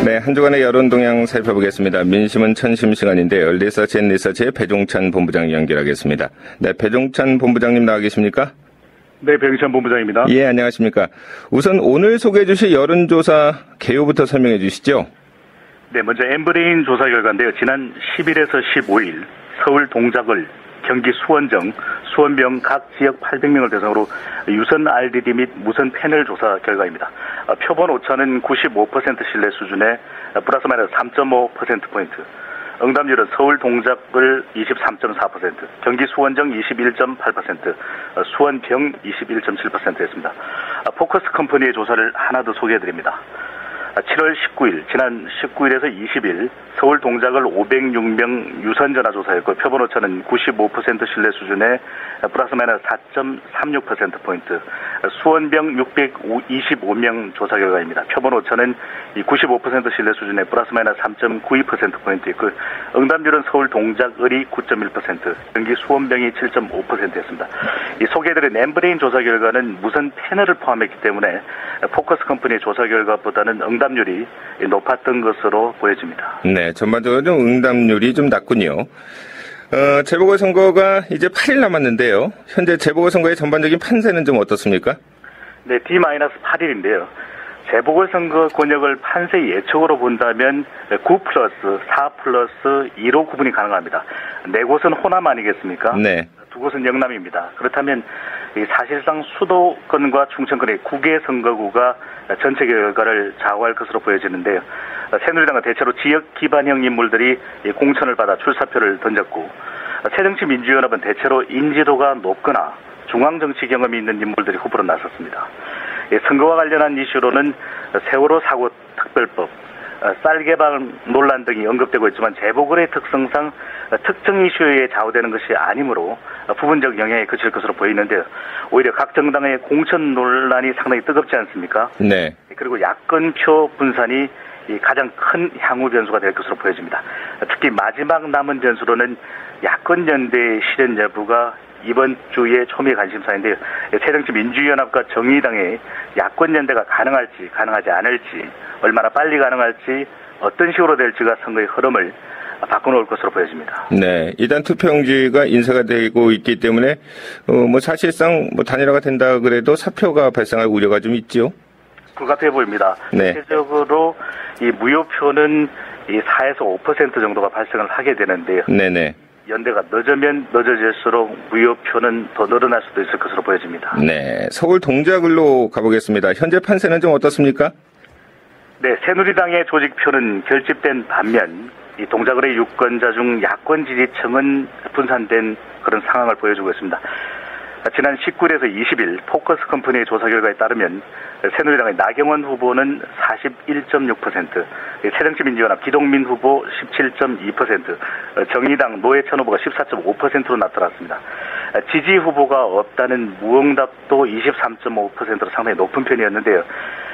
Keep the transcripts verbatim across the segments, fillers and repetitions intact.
네, 한 주간의 여론 동향 살펴보겠습니다. 민심은 천심 시간인데요. 리서치 앤 리서치의 배종찬 본부장 연결하겠습니다. 네, 배종찬 본부장님 나와 계십니까? 네, 배종찬 본부장입니다. 예, 안녕하십니까. 우선 오늘 소개해 주실 여론조사 개요부터 설명해 주시죠. 네, 먼저 엠브레인 조사 결과인데요. 지난 십일에서 십오일 서울 동작을, 경기 수원정, 수원병 각 지역 팔백 명을 대상으로 유선 알디디 및 무선 패널 조사 결과입니다. 표본 오차는 구십오 퍼센트 신뢰 수준에 플러스 마이너스 삼 점 오 퍼센트포인트, 응답률은 서울 동작을 이십삼 점 사 퍼센트, 경기 수원정 이십일 점 팔 퍼센트, 수원병 이십일 점 칠 퍼센트였습니다. 포커스 컴퍼니의 조사를 하나 더 소개해드립니다. 칠월 십구일, 지난 십구일에서 이십일 서울 동작을 오백육 명 유선 전화 조사였고 표본 오차는 구십오 퍼센트 신뢰 수준에 플러스 마이너스 사 점 삼육 퍼센트포인트, 수원병 육백이십오 명 조사 결과입니다. 표본 오차는 구십오 퍼센트 신뢰 수준에 플러스 마이너스 삼 점 구이 퍼센트포인트 있고 응답률은 서울 동작을이 구 점 일 퍼센트, 경기 수원병이 칠 점 오 퍼센트였습니다. 이 소개해드린 엠브레인 조사 결과는 무선 패널을 포함했기 때문에 포커스 컴퍼니의 조사 결과보다는 응답률이 높았던 것으로 보여집니다. 네, 전반적으로 좀 응답률이 좀 낮군요. 어, 재보궐선거가 이제 팔 일 남았는데요. 현재 재보궐선거의 전반적인 판세는 좀 어떻습니까? 네, 디 팔 일인데요. 재보궐선거 권역을 판세 예측으로 본다면 구 플러스 사 플러스 이로 구분이 가능합니다. 네 곳은 호남 아니겠습니까? 네. 두 곳은 영남입니다. 그렇다면 사실상 수도권과 충청권의 구 개 선거구가 전체 결과를 좌우할 것으로 보여지는데요. 새누리당은 대체로 지역 기반형 인물들이 공천을 받아 출사표를 던졌고, 새정치민주연합은 대체로 인지도가 높거나 중앙정치 경험이 있는 인물들이 후보로 나섰습니다. 선거와 관련한 이슈로는 세월호 사고 특별법, 쌀 개방 논란 등이 언급되고 있지만 재보궐의 특성상 특정 이슈에 좌우되는 것이 아니므로 부분적 영향이 그칠 것으로 보이는데요. 오히려 각 정당의 공천 논란이 상당히 뜨겁지 않습니까? 네. 그리고 야권표 분산이 가장 큰 향후 변수가 될 것으로 보여집니다. 특히 마지막 남은 변수로는 야권 연대의 실현 여부가 이번 주의 초미의 관심사인데요. 새정치민주연합과 정의당의 야권 연대가 가능할지 가능하지 않을지, 얼마나 빨리 가능할지, 어떤 식으로 될지가 선거의 흐름을 바꿔놓을 것으로 보여집니다. 네, 일단 투표용지가 인쇄가 되고 있기 때문에 어, 뭐 사실상 뭐 단일화가 된다 그래도 사표가 발생할 우려가 좀 있죠. 불가피해 보입니다. 네. 실제적으로 이 무효표는 이 사에서 오 퍼센트 정도가 발생을 하게 되는데요. 네네. 연대가 늦으면 늦어질수록 무효표는 더 늘어날 수도 있을 것으로 보여집니다. 네, 서울 동작을로 가보겠습니다. 현재 판세는 좀 어떻습니까? 네, 새누리당의 조직표는 결집된 반면 이 동작을의 유권자 중 야권 지지층은 분산된 그런 상황을 보여주고 있습니다. 지난 십구일에서 이십일 포커스 컴퍼니의 조사 결과에 따르면 새누리당의 나경원 후보는 사십일 점 육 퍼센트, 새정치민주연합 기동민 후보 십칠 점 이 퍼센트, 정의당 노회찬 후보가 십사 점 오 퍼센트로 나타났습니다. 지지 후보가 없다는 무응답도 이십삼 점 오 퍼센트로 상당히 높은 편이었는데요.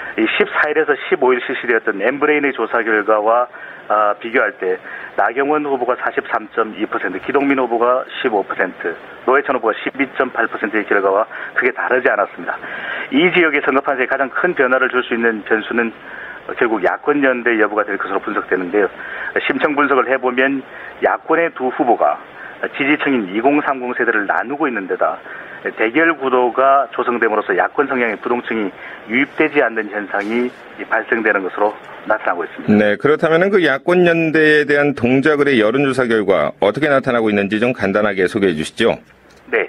십사일에서 십오일 실시되었던 엠브레인의 조사 결과와 아, 비교할 때 나경원 후보가 사십삼 점 이 퍼센트, 기동민 후보가 십오 퍼센트, 노회찬 후보가 십이 점 팔 퍼센트의 결과와 크게 다르지 않았습니다. 이 지역의 선거 판세에 가장 큰 변화를 줄 수 있는 변수는 결국 야권 연대 여부가 될 것으로 분석되는데요. 심층 분석을 해보면 야권의 두 후보가 지지층인 이공삼공 세대를 나누고 있는 데다 대결 구도가 조성됨으로써 야권 성향의 부동층이 유입되지 않는 현상이 발생되는 것으로 나타나고 있습니다. 네, 그렇다면 그 야권 연대에 대한 동작을의 여론조사 결과 어떻게 나타나고 있는지 좀 간단하게 소개해 주시죠. 네,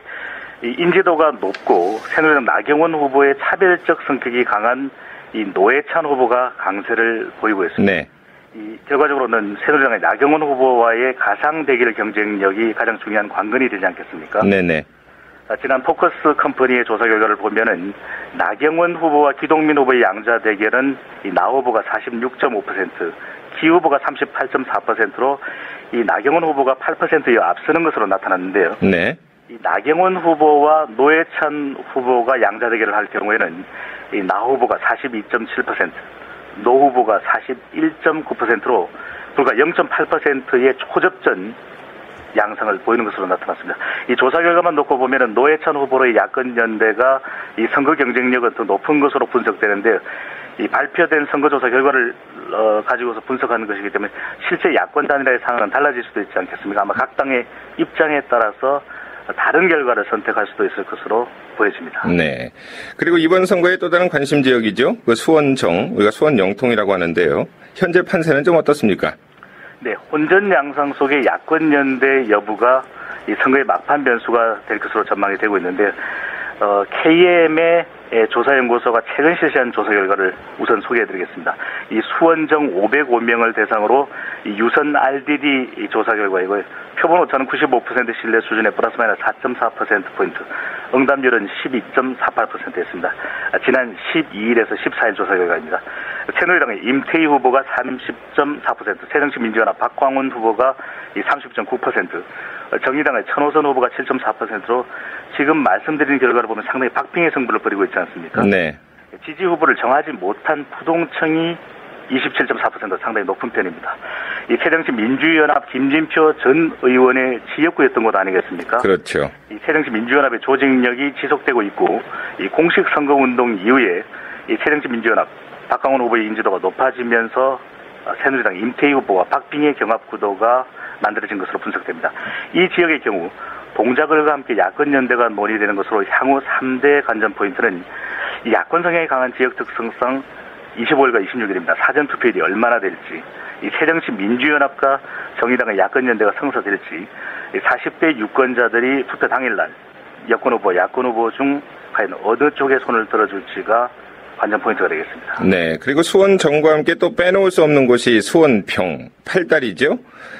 인지도가 높고 새누리당 나경원 후보의 차별적 성격이 강한 이 노회찬 후보가 강세를 보이고 있습니다. 네. 이 결과적으로는 새누리당의 나경원 후보와의 가상 대결 경쟁력이 가장 중요한 관건이 되지 않겠습니까? 네네. 지난 포커스 컴퍼니의 조사 결과를 보면은 나경원 후보와 기동민 후보의 양자 대결은 이 나 후보가 사십육 점 오 퍼센트, 기 후보가 삼십팔 점 사 퍼센트로 이 나경원 후보가 팔 퍼센트에 앞서는 것으로 나타났는데요. 네. 이 나경원 후보와 노회찬 후보가 양자 대결을 할 경우에는 이 나 후보가 사십이 점 칠 퍼센트, 노 후보가 사십일 점 구 퍼센트로 불과 영 점 팔 퍼센트의 초접전 양상을 보이는 것으로 나타났습니다. 이 조사 결과만 놓고 보면은 노회찬 후보의 야권 연대가 이 선거 경쟁력은 더 높은 것으로 분석되는데 이 발표된 선거조사 결과를 어, 가지고서 분석하는 것이기 때문에 실제 야권 단일화의 상황은 달라질 수도 있지 않겠습니까? 아마 각 당의 입장에 따라서 다른 결과를 선택할 수도 있을 것으로 보여집니다. 네. 그리고 이번 선거의 또 다른 관심 지역이죠. 그 수원정, 우리가 수원 영통이라고 하는데요. 현재 판세는 좀 어떻습니까? 네, 혼전 양상 속의 야권 연대 여부가 이 선거의 막판 변수가 될 것으로 전망이 되고 있는데, 어, 케이엠의 조사연구소가 최근 실시한 조사 결과를 우선 소개해드리겠습니다. 이 수원정 오백오 명을 대상으로 이 유선 알디디 조사 결과이고요. 표본 오차는 구십오 퍼센트 신뢰 수준에 플러스 마이너스 사 점 사 퍼센트포인트, 응답률은 십이 점 사팔 퍼센트였습니다. 지난 십이 일에서 십사 일 조사 결과입니다. 새누리당의 임태희 후보가 삼십 점 사 퍼센트, 새정치민주연합 박광훈 후보가 삼십 점 구 퍼센트, 정의당의 천호선 후보가 칠 점 사 퍼센트로 지금 말씀드린 결과를 보면 상당히 박빙의 승부를 벌이고 있지 않습니까? 네. 지지 후보를 정하지 못한 부동층이 이십칠 점 사 퍼센트 상당히 높은 편입니다. 이 새정치민주연합 김진표 전 의원의 지역구였던 곳 아니겠습니까? 그렇죠. 이 새정치민주연합의 조직력이 지속되고 있고, 이 공식 선거운동 이후에 이 새정치민주연합 박광훈 후보의 인지도가 높아지면서 새누리당 임태희 후보와 박빙의 경합 구도가 만들어진 것으로 분석됩니다. 이 지역의 경우 동작을과 함께 야권 연대가 논의되는 것으로 향후 삼 대 관전 포인트는 이 야권 성향이 강한 지역 특성상 이십오 일과 이십육 일입니다. 사전투표율이 얼마나 될지, 이 새정치민주연합과 정의당의 야권 연대가 성사될지, 사십 대 유권자들이 투표 당일날 여권 후보, 야권 후보 중 과연 어느 쪽에 손을 들어줄지가 관전 포인트가 되겠습니다. 네. 그리고 수원정과 함께 또 빼놓을 수 없는 곳이 수원평, 팔달이죠.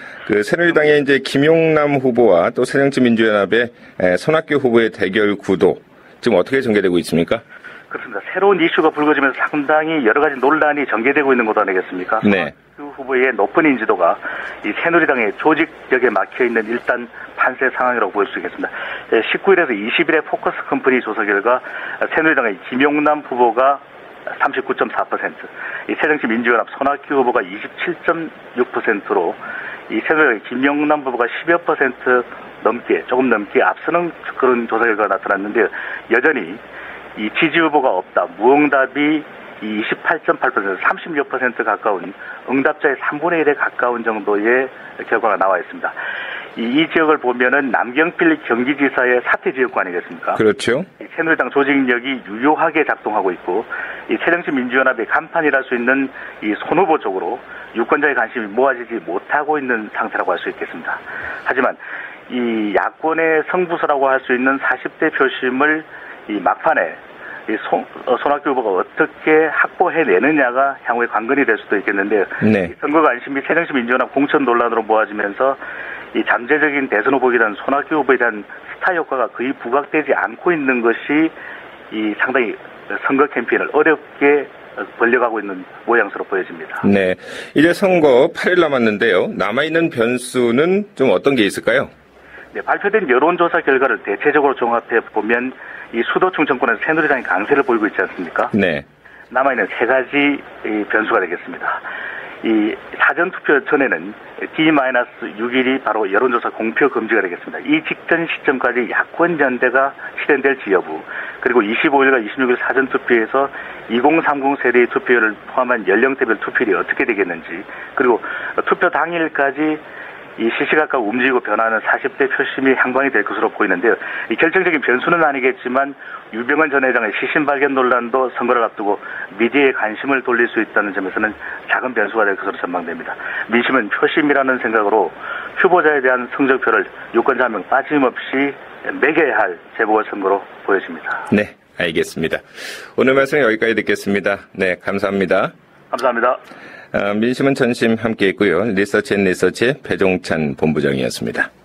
그 새누리당의 이제 김용남 후보와 또 새정치민주연합의 손학규 후보의 대결 구도 지금 어떻게 전개되고 있습니까? 그렇습니다. 새로운 이슈가 불거지면서 상당히 여러 가지 논란이 전개되고 있는 것 아니겠습니까? 네. 손학규 후보의 높은 인지도가 이 새누리당의 조직력에 막혀 있는 일단 판세 상황이라고 볼 수 있겠습니다. 십구 일에서 이십 일의 포커스 컴퍼니 조사 결과 새누리당의 김용남 후보가 삼십구 점 사 퍼센트, 이 새정치민주연합 손학규 후보가 이십칠 점 육 퍼센트로 이 새누리당의 김용남 후보가 십여 퍼센트 넘게, 조금 넘게 앞서는 그런 조사 결과가 나타났는데, 여전히 이 지지 후보가 없다, 무응답이 이십팔 점 팔 퍼센트, 삼십육 퍼센트 가까운 응답자의 삼분의 일에 가까운 정도의 결과가 나와 있습니다. 이, 이 지역을 보면은 남경필 경기지사의 사퇴 지역구 아니겠습니까? 그렇죠. 이 새누리당 조직력이 유효하게 작동하고 있고, 이 새정치민주연합의 간판이랄 수 있는 이 손 후보 쪽으로 유권자의 관심이 모아지지 못하고 있는 상태라고 할 수 있겠습니다. 하지만 이 야권의 성부서라고 할 수 있는 사십 대 표심을 이 막판에 이 손, 어, 손학규 후보가 어떻게 확보해내느냐가 향후에 관건이 될 수도 있겠는데, 네. 선거 관심이 새정치민주연합 공천 논란으로 모아지면서 이 잠재적인 대선 후보에 대한 손학규 후보에 대한 스타 효과가 거의 부각되지 않고 있는 것이 이 상당히 선거 캠페인을 어렵게 벌려가고 있는 모양새로 보여집니다. 네. 이제 선거 팔 일 남았는데요. 남아있는 변수는 좀 어떤 게 있을까요? 네, 발표된 여론조사 결과를 대체적으로 종합해 보면 이 수도 충청권에서 새누리당이 강세를 보이고 있지 않습니까? 네. 남아있는 세 가지 이 변수가 되겠습니다. 이 사전투표 전에는 디 육 일이 바로 여론조사 공표 금지가 되겠습니다. 이 직전 시점까지 야권 연대가 실현될지 여부, 그리고 이십오 일과 이십육 일 사전투표에서 이공삼공 세대의 투표율을 포함한 연령대별 투표율이 어떻게 되겠는지, 그리고 투표 당일까지 이 시시각각 움직이고 변화하는 사십 대 표심이 향방이 될 것으로 보이는데요. 이 결정적인 변수는 아니겠지만 유병헌 전 회장의 시신 발견 논란도 선거를 앞두고 미디어에 관심을 돌릴 수 있다는 점에서는 작은 변수가 될 것으로 전망됩니다. 민심은 표심이라는 생각으로 후보자에 대한 성적표를 유권자 한 명 빠짐없이 매겨야 할 재보궐선거로 보여집니다. 네, 알겠습니다. 오늘 말씀 여기까지 듣겠습니다. 네, 감사합니다. 감사합니다. 아, 민심은 전심 함께했고요. 리서치 앤 리서치의 배종찬 본부장이었습니다.